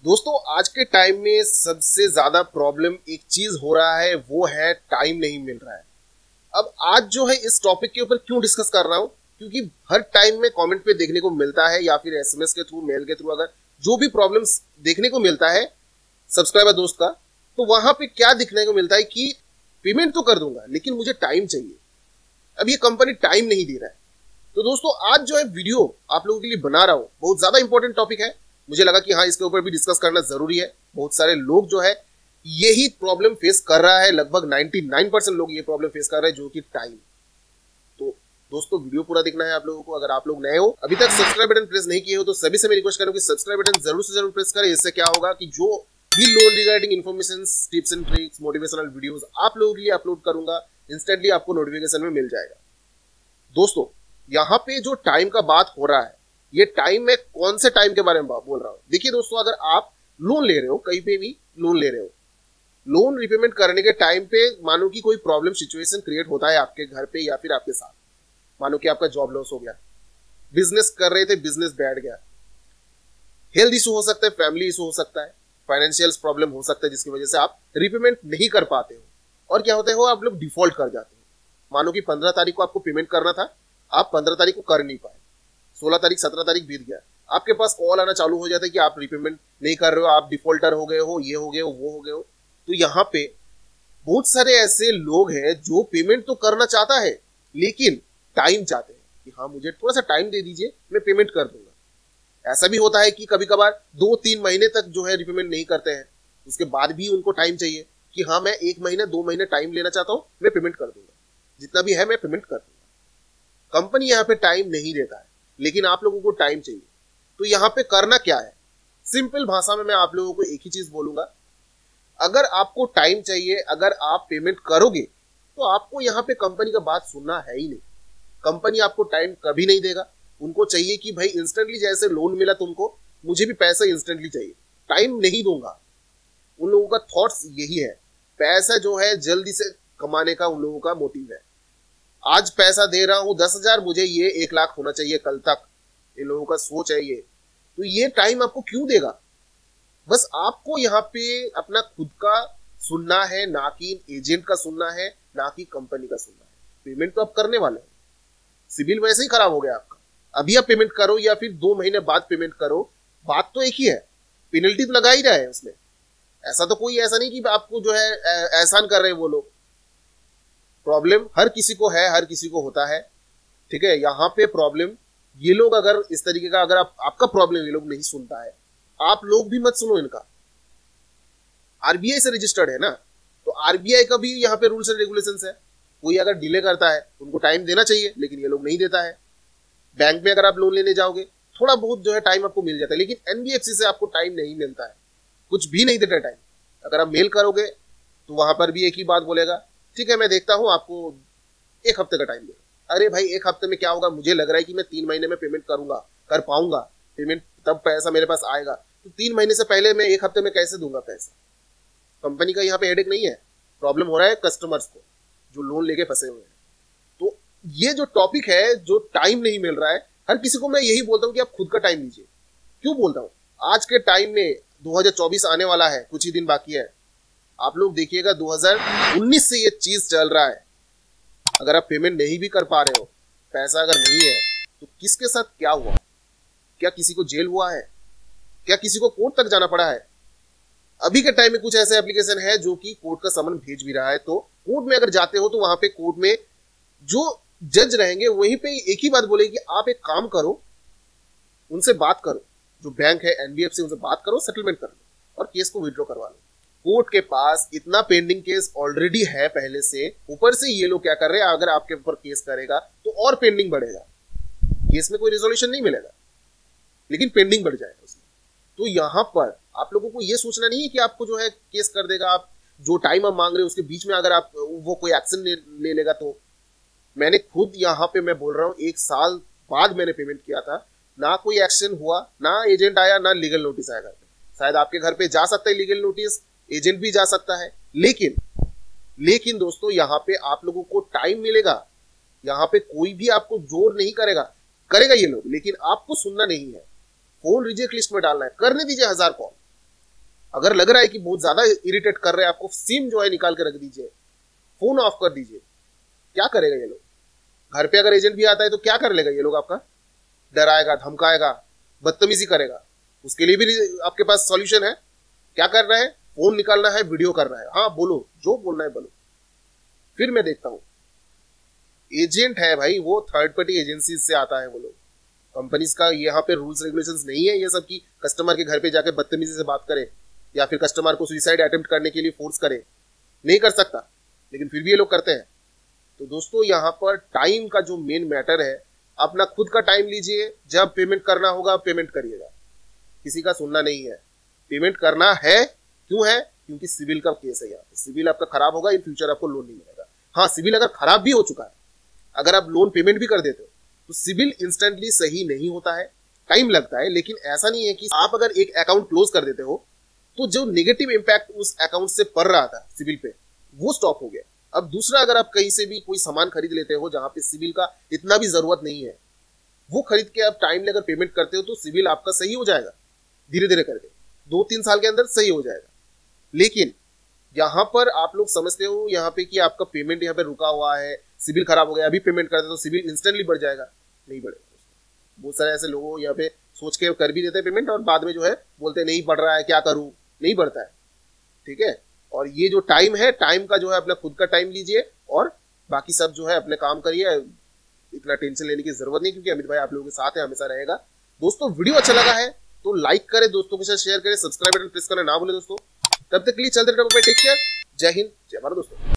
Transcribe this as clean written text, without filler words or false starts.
दोस्तों आज के टाइम में सबसे ज्यादा प्रॉब्लम एक चीज हो रहा है, वो है टाइम नहीं मिल रहा है। अब आज जो है इस टॉपिक के ऊपर क्यों डिस्कस कर रहा हूं, क्योंकि हर टाइम में कमेंट पे देखने को मिलता है या फिर एसएमएस के थ्रू, मेल के थ्रू, अगर जो भी प्रॉब्लम्स देखने को मिलता है सब्सक्राइबर दोस्त का, तो वहां पे क्या दिखने को मिलता है कि पेमेंट तो कर दूंगा लेकिन मुझे टाइम चाहिए। अब ये कंपनी टाइम नहीं दे रहा है। तो दोस्तों आज जो है वीडियो आप लोगों के लिए बना रहा हूं, बहुत ज्यादा इंपॉर्टेंट टॉपिक है। मुझे लगा कि हाँ, इसके ऊपर भी डिस्कस करना जरूरी है। बहुत सारे लोग जो है यही प्रॉब्लम फेस कर रहा है, लगभग 99% लोग ये प्रॉब्लम फेस कर रहे हैं, जो कि टाइम। तो दोस्तों वीडियो पूरा देखना है आप लोगों को। अगर आप लोग नए हो, अभी तक सब्सक्राइब बटन प्रेस नहीं किए हो, तो सभी से मैं रिक्वेस्ट करूँ कि सब्सक्राइब बटन जरूर से जरूर प्रेस करें। इससे क्या होगा कि जो भी loan regarding information, tips and tricks, motivational videos आप लोगों के लिए अपलोड करूंगा, इंस्टेंटली आपको नोटिफिकेशन में मिल जाएगा। दोस्तों यहाँ पे जो टाइम का बात हो रहा है, ये टाइम में कौन से टाइम के बारे में बोल रहा हूं। देखिए दोस्तों, अगर आप लोन ले रहे हो, कहीं पे भी लोन ले रहे हो, लोन रिपेमेंट करने के टाइम पे मानो कि कोई प्रॉब्लम सिचुएशन क्रिएट होता है आपके घर पे या फिर आपके साथ। मानो कि आपका जॉब लॉस हो गया, बिजनेस कर रहे थे, बिजनेस बैठ गया, हेल्थ इशू हो सकता है, फैमिली इशू हो सकता है, फाइनेंशियल प्रॉब्लम हो सकता है, जिसकी वजह से आप रिपेमेंट नहीं कर पाते हो। और क्या होता है, वो आप लोग डिफॉल्ट कर जाते हो। मानो कि 15 तारीख को आपको पेमेंट करना था, आप 15 तारीख को कर नहीं पाए, 16 तारीख 17 तारीख बीत गया, आपके पास कॉल आना चालू हो जाता है कि आप रिपेमेंट नहीं कर रहे हो, आप डिफॉल्टर हो गए हो, ये हो गए हो, वो हो गए हो। तो यहाँ पे बहुत सारे ऐसे लोग हैं जो पेमेंट तो करना चाहता है लेकिन टाइम चाहते हैं कि हाँ, मुझे थोड़ा सा टाइम दे दीजिए, मैं पेमेंट कर दूंगा। ऐसा भी होता है कि कभी कभार 2-3 महीने तक जो है रिपेमेंट नहीं करते हैं, उसके बाद भी उनको टाइम चाहिए कि हाँ, मैं 1 महीना 2 महीने टाइम लेना चाहता हूँ, मैं पेमेंट कर दूंगा, जितना भी है मैं पेमेंट कर दूंगा। कंपनी यहाँ पे टाइम नहीं देता है लेकिन आप लोगों को टाइम चाहिए। तो यहाँ पे करना क्या है, सिंपल भाषा में मैं आप लोगों को एक ही चीज बोलूंगा। अगर आपको टाइम चाहिए, अगर आप पेमेंट करोगे, तो आपको यहाँ पे कंपनी का बात सुनना है ही नहीं। कंपनी आपको टाइम कभी नहीं देगा। उनको चाहिए कि भाई इंस्टेंटली, जैसे लोन मिला तुमको, मुझे भी पैसा इंस्टेंटली चाहिए, टाइम नहीं दूंगा। उन लोगों का थॉट्स यही है। पैसा जो है जल्दी से कमाने का उन लोगों का मोटिव है। आज पैसा दे रहा हूं 10,000, मुझे ये 1 लाख होना चाहिए कल तक, इन लोगों का सोच है ये। तो ये टाइम आपको क्यों देगा? बस आपको यहाँ पे अपना खुद का सुनना है, ना कि एजेंट का सुनना है, ना कि कंपनी का सुनना है। पेमेंट तो आप करने वाले हो, सिविल वैसे ही खराब हो गया आपका। अभी आप पेमेंट करो या फिर 2 महीने बाद पेमेंट करो, बात तो एक ही है, पेनल्टी तो लगा ही रहा है उसमें। ऐसा तो कोई ऐसा नहीं कि आपको जो है एहसान कर रहे हैं वो लोग। प्रॉब्लम हर किसी को है, हर किसी को होता है, ठीक है। यहाँ पे प्रॉब्लम ये लोग, अगर इस तरीके का अगर आपका प्रॉब्लम ये लोग नहीं सुनता है, आप लोग भी मत सुनो इनका। आरबीआई से रजिस्टर्ड है ना, तो आरबीआई का भी यहाँ पे रूल्स एंड रेगुलेशंस है। कोई अगर डिले करता है, उनको टाइम देना चाहिए, लेकिन ये लोग नहीं देता है। बैंक में अगर आप लोन लेने जाओगे, थोड़ा बहुत जो है टाइम आपको मिल जाता है, लेकिन एनबीएफसी से आपको टाइम नहीं मिलता है, कुछ भी नहीं देता टाइम। अगर आप मेल करोगे तो वहां पर भी एक ही बात बोलेगा, ठीक है मैं देखता हूं, आपको 1 हफ्ते का टाइम दे। अरे भाई 1 हफ्ते में क्या होगा? मुझे लग रहा है कि मैं 3 महीने में पेमेंट करूंगा, कर पाऊंगा पेमेंट, तब पैसा मेरे पास आएगा। तो 3 महीने से पहले मैं 1 हफ्ते में कैसे दूंगा पैसा? कंपनी का यहाँ पे हेडेक नहीं है, प्रॉब्लम हो रहा है कस्टमर्स को जो लोन लेके फंसे हुए हैं। तो ये जो टॉपिक है, जो टाइम नहीं मिल रहा है, हर किसी को मैं यही बोलता हूँ कि आप खुद का टाइम लीजिए। क्यों बोलता हूँ? आज के टाइम में 2024 आने वाला है, कुछ ही दिन बाकी है। आप लोग देखिएगा 2019 से ये चीज चल रहा है। अगर आप पेमेंट नहीं भी कर पा रहे हो, पैसा अगर नहीं है, तो किसके साथ क्या हुआ? क्या किसी को जेल हुआ है? क्या किसी को कोर्ट तक जाना पड़ा है? अभी के टाइम में कुछ ऐसे एप्लीकेशन है जो कि कोर्ट का समन भेज भी रहा है। तो कोर्ट में अगर जाते हो, तो वहां पे कोर्ट में जो जज रहेंगे वहीं पे एक ही बात बोलेगी, आप एक काम करो, उनसे बात करो, जो बैंक है एनबीएफसी, उनसे बात करो, सेटलमेंट कर लो और केस को विड्रॉ करवा लो। कोर्ट के पास इतना पेंडिंग केस ऑलरेडी है पहले से, ऊपर से ये लोग क्या कर रहे हैं, अगर आपके ऊपर केस करेगा तो और पेंडिंग बढ़ेगा। केस में कोई रिजोल्यूशन नहीं मिलेगा, लेकिन पेंडिंग बढ़ जाएगा उसमें। तो यहाँ पर आप लोगों को ये सोचना नहीं है कि आपको जो है केस कर देगा, आप जो टाइम आप मांग रहे हो उसके बीच में अगर आप वो कोई एक्शन ले लेगा। तो मैंने खुद यहाँ पे मैं बोल रहा हूँ, 1 साल बाद मैंने पेमेंट किया था, ना कोई एक्शन हुआ, ना एजेंट आया, ना लीगल नोटिस आया घर पे। शायद आपके घर पे जा सकता है लीगल नोटिस, एजेंट भी जा सकता है, लेकिन दोस्तों यहाँ पे आप लोगों को टाइम मिलेगा। यहाँ पे कोई भी आपको जोर नहीं करेगा ये लोग, लेकिन आपको सुनना नहीं है। फोन रिजेक्ट लिस्ट में डालना है, करने दीजिए 1000 कॉल, अगर लग रहा है कि बहुत ज्यादा इरिटेट कर रहे हैं आपको, सिम जो है निकाल के रख दीजिए, फोन ऑफ कर दीजिए। क्या करेगा ये लोग? घर पे अगर एजेंट भी आता है तो क्या कर लेगा ये लोग? आपका डराएगा, धमकाएगा, बदतमीजी करेगा। उसके लिए भी आपके पास सॉल्यूशन है। क्या करना है? फोन निकालना है, वीडियो करना है। हाँ बोलो, जो बोलना है बोलो, फिर मैं देखता हूं। एजेंट है भाई, वो थर्ड पार्टी एजेंसी से आता है। वो लोग कंपनीज का यहाँ पे रूल्स रेगुलेशंस नहीं है ये सब की कस्टमर के घर पे जाके बदतमीजी से बात करे या फिर कस्टमर को सुसाइड अटेम्प्ट करने के लिए फोर्स करे। नहीं कर सकता, लेकिन फिर भी ये लोग करते हैं। तो दोस्तों यहाँ पर टाइम का जो मेन मैटर है, अपना खुद का टाइम लीजिए। जब पेमेंट करना होगा पेमेंट करिएगा, किसी का सुनना नहीं है। पेमेंट करना है, क्यों है? क्योंकि सिविल का केस है। यहाँ पे सिविल आपका खराब होगा, इन फ्यूचर आपको लोन नहीं मिलेगा। हाँ, सिविल अगर खराब भी हो चुका है, अगर आप लोन पेमेंट भी कर देते हो तो सिविल इंस्टेंटली सही नहीं होता है, टाइम लगता है। लेकिन ऐसा नहीं है कि आप अगर एक अकाउंट क्लोज कर देते हो तो जो नेगेटिव इंपैक्ट उस अकाउंट से पड़ रहा था सिविल पे, वो स्टॉप हो गया। अब दूसरा, अगर आप कहीं से भी कोई सामान खरीद लेते हो जहां पे सिविल का इतना भी जरूरत नहीं है, वो खरीद के आप टाइमली अगर पेमेंट करते हो तो सिविल आपका सही हो जाएगा, धीरे धीरे करके 2-3 साल के अंदर सही हो जाएगा। लेकिन यहां पर आप लोग समझते हो यहाँ पे कि आपका पेमेंट यहाँ पे रुका हुआ है, सिविल खराब हो गया, अभी पेमेंट करते तो सिविल इंस्टेंटली बढ़ जाएगा। नहीं बढ़ेगा। बहुत सारे ऐसे लोग यहाँ पे सोच के कर भी देते हैं पेमेंट और बाद में जो है बोलते नहीं बढ़ रहा है, क्या करूं? नहीं बढ़ता है, ठीक है। और ये जो टाइम है, टाइम का जो है अपना खुद का टाइम लीजिए और बाकी सब जो है अपने काम करिए। इतना टेंशन लेने की जरूरत नहीं, क्योंकि अमित भाई आप लोगों के साथ है, हमेशा रहेगा। दोस्तों वीडियो अच्छा लगा है तो लाइक करें, दोस्तों के साथ शेयर करें, सब्सक्राइब बटन प्रेस करना ना भूले दोस्तों। तब तक के लिए चलते रहो, टेक केयर, जय हिंद, जय भारत दोस्तों।